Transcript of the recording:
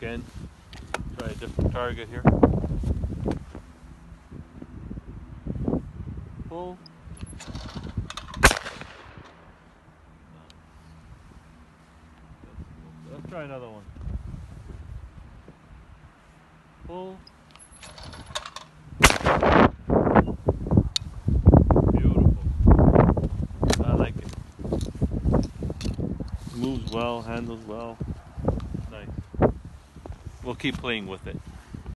again. Try a different target here. Pull. Let's try another one. Pull. Beautiful. I like it. Moves well, handles well. Nice. We'll keep playing with it.